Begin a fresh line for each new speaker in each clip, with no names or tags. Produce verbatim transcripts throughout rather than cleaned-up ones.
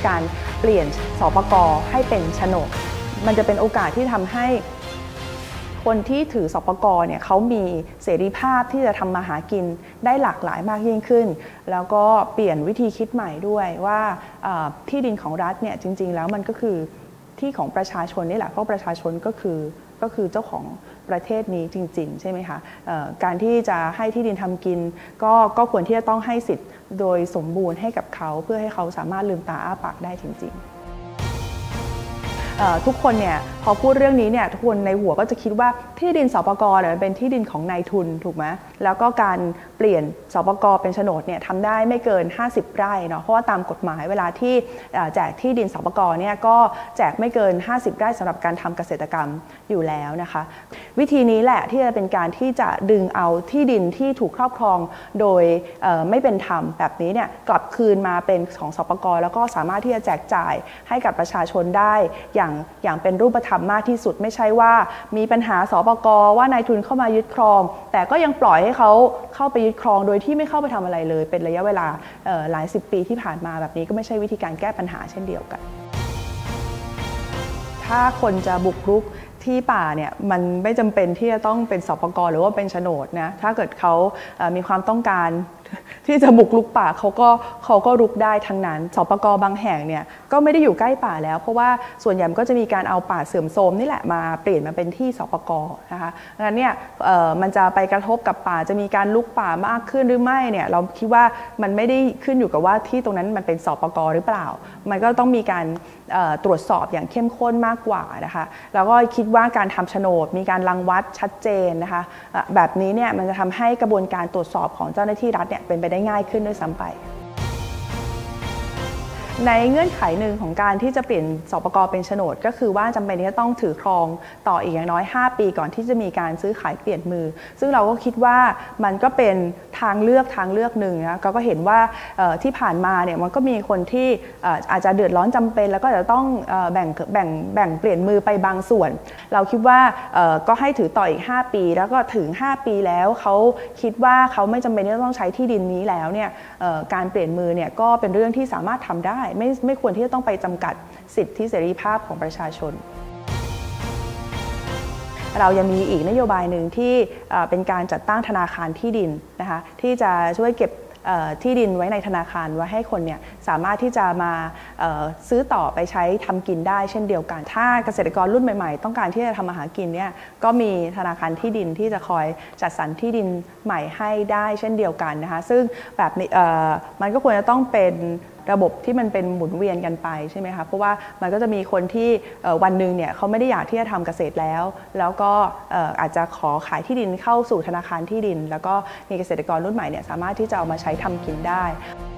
การเปลี่ยนสปก.ให้เป็นโฉนดมันจะเป็นโอกาสที่ทำให้คนที่ถือสปก.เนี่ยเขามีเสรีภาพที่จะทำมาหากินได้หลากหลายมากยิ่งขึ้นแล้วก็เปลี่ยนวิธีคิดใหม่ด้วยว่าที่ดินของรัฐเนี่ยจริงๆแล้วมันก็คือที่ของประชาชนนี่แหละเพราะประชาชนก็คือก็คือเจ้าของประเทศนี้จริงๆใช่ไหมคะการที่จะให้ที่ดินทำกินก็ก็ควรที่จะต้องให้สิทธิ์โดยสมบูรณ์ให้กับเขาเพื่อให้เขาสามารถลืมตาอ้าปากได้จริงๆทุกคนเนี่ยพอพูดเรื่องนี้เนี่ยทุกคนในหัวก็จะคิดว่าที่ดินสปก.เนี่ยเป็นที่ดินของนายทุนถูกไหมแล้วก็การเปลี่ยนสปก.เป็นโฉนดเนี่ยทำได้ไม่เกินห้าสิบไร่เนาะเพราะว่าตามกฎหมายเวลาที่แจกที่ดินสปก.เนี่ยก็แจกไม่เกินห้าสิบไร่สำหรับการทำเกษตรกรรมอยู่แล้วนะคะวิธีนี้แหละที่จะเป็นการที่จะดึงเอาที่ดินที่ถูกครอบครองโดยไม่เป็นธรรมแบบนี้เนี่ยกลับคืนมาเป็นของสปก.แล้วก็สามารถที่จะแจกจ่ายให้กับประชาชนได้อย่างอย่างเป็นรูปธรรมมากที่สุดไม่ใช่ว่ามีปัญหาสปก.ว่านายทุนเข้ามายึดครองแต่ก็ยังปล่อยให้เขาเข้าไปยึดครองโดยที่ไม่เข้าไปทำอะไรเลยเป็นระยะเวลาหลายสิบปีที่ผ่านมาแบบนี้ก็ไม่ใช่วิธีการแก้ปัญหาเช่นเดียวกันถ้าคนจะบุกรุกที่ป่าเนี่ยมันไม่จำเป็นที่จะต้องเป็นสปก.หรือว่าเป็นโฉนดนะถ้าเกิดเขามีความต้องการที่จะบุกรุกป่าเขาก็เขาก็รุกได้ทั้งนั้นสปก.บางแห่งเนี่ยก็ไม่ได้อยู่ใกล้ป่าแล้วเพราะว่าส่วนใหญ่ก็จะมีการเอาป่าเสื่อมโทรมนี่แหละมาเปลี่ยนมาเป็นที่สปก.นะคะดังนั้นเนี่ยมันจะไปกระทบกับป่าจะมีการลุกป่ามากขึ้นหรือไม่เนี่ยเราคิดว่ามันไม่ได้ขึ้นอยู่กับว่าที่ตรงนั้นมันเป็นสปก.หรือเปล่ามันก็ต้องมีการตรวจสอบอย่างเข้มข้นมากกว่านะคะแล้วก็คิดว่าการทำโฉนดมีการรังวัดชัดเจนนะคะแบบนี้เนี่ยมันจะทำให้กระบวนการตรวจสอบของเจ้าหน้าที่รัฐเนี่ยเป็นไปได้ง่ายขึ้นด้วยซ้ำไปในเงื่อนไขหนึ่งของการที่จะเปลี่ยนสปก.เป็นโฉนดก็คือว่าจำเป็นที่จะต้องถือครองต่ออีกอย่างน้อยห้าปีก่อนที่จะมีการซื้อขายเปลี่ยนมือซึ่งเราก็คิดว่ามันก็เป็นทางเลือกทางเลือกหนึ่งนะก็เห็นว่าที่ผ่านมาเนี่ยมันก็มีคนที่อาจจะเดือดร้อนจำเป็นแล้วก็จะต้องแบ่งแบ่งแบ่งเปลี่ยนมือไปบางส่วนเราคิดว่าก็ให้ถือต่ออีกห้าปีแล้วก็ถึงห้าปีแล้วเขาคิดว่าเขาไม่จำเป็นที่จะต้องใช้ที่ดินนี้แล้วเนี่ยการเปลี่ยนมือเนี่ยก็เป็นเรื่องที่สามารถทำได้ไม่ไม่ควรที่จะต้องไปจำกัดสิทธิเสรีภาพของประชาชนเรายังมีอีกนโยบายหนึ่งที่เป็นการจัดตั้งธนาคารที่ดินนะคะที่จะช่วยเก็บที่ดินไว้ในธนาคารไว้ให้คนเนี่ยสามารถที่จะมาซื้อต่อไปใช้ทำกินได้เช่นเดียวกันถ้าเกษตรกรรุ่นใหม่ๆต้องการที่จะทำมาหากินเนี่ยก็มีธนาคารที่ดินที่จะคอยจัดสรรที่ดินใหม่ให้ได้เช่นเดียวกันนะคะซึ่งแบบนี้มันก็ควรจะต้องเป็นระบบที่มันเป็นหมุนเวียนกันไปใช่ไหมคะเพราะว่ามันก็จะมีคนที่วันหนึ่งเนี่ยเขาไม่ได้อยากที่จะทำเกษตรแล้วแล้วก็อาจจะขอขายที่ดินเข้าสู่ธนาคารที่ดินแล้วก็มีเกษตรกรรุ่นใหม่เนี่ยสามารถที่จะเอามาใช้ทำกินได้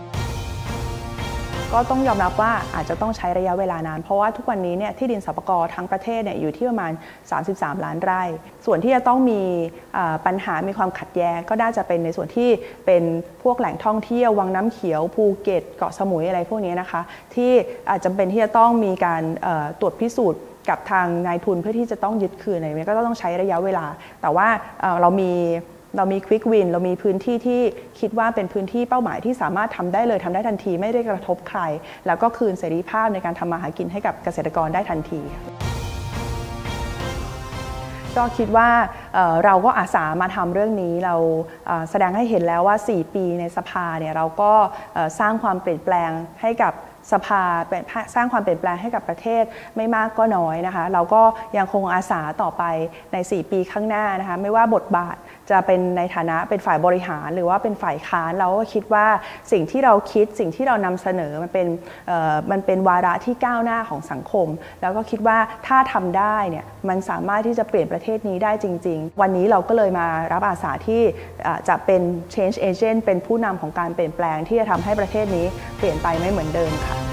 ก็ต้องยอมรับว่าอาจจะต้องใช้ระยะเวลานานเพราะว่าทุกวันนี้เนี่ยที่ดินสปก.ทั้งประเทศเนี่ยอยู่ที่ประมาณสามสิบสามล้านไร่ส่วนที่จะต้องมีปัญหามีความขัดแย้งก็น่าจะเป็นในส่วนที่เป็นพวกแหล่งท่องเที่ยววังน้ำเขียวภูเก็ตเกาะสมุยอะไรพวกนี้นะคะที่อาจจะเป็นที่จะต้องมีการตรวจพิสูจน์กับทางนายทุนเพื่อที่จะต้องยึดคืนอะไรนี้ก็ต้องใช้ระยะเวลาแต่ว่าเรามีเรามีควิกวินเรามีพื้นที่ที่คิดว่าเป็นพื้นที่เป้าหมายที่สามารถทำได้เลยทำได้ทันทีไม่ได้กระทบใครแล้วก็คืนเสรีภาพในการทำมาหากินให้กับเกษตรกรได้ทันทีก็คิดว่าเราก็อาสามาทำเรื่องนี้เราแสดงให้เห็นแล้วว่าสี่ปีในสภาเนี่ยเราก็สร้างความเปลี่ยนแปลงให้กับสภาสร้างความเปลี่ยนแปลงให้กับประเทศไม่มากก็น้อยนะคะเราก็ยังคงอาสาต่อไปในสี่ปีข้างหน้านะคะไม่ว่าบทบาทจะเป็นในฐานะเป็นฝ่ายบริหารหรือว่าเป็นฝ่ายค้านเราก็คิดว่าสิ่งที่เราคิดสิ่งที่เรานำเสนอมันเป็นมันเป็นวาระที่ก้าวหน้าของสังคมแล้วก็คิดว่าถ้าทำได้เนี่ยมันสามารถที่จะเปลี่ยนประเทศนี้ได้จริงๆวันนี้เราก็เลยมารับอาสาที่จะเป็น change agent เป็นผู้นำของการเปลี่ยนแปลงที่จะทำให้ประเทศนี้เปลี่ยนไปไม่เหมือนเดิมค่ะ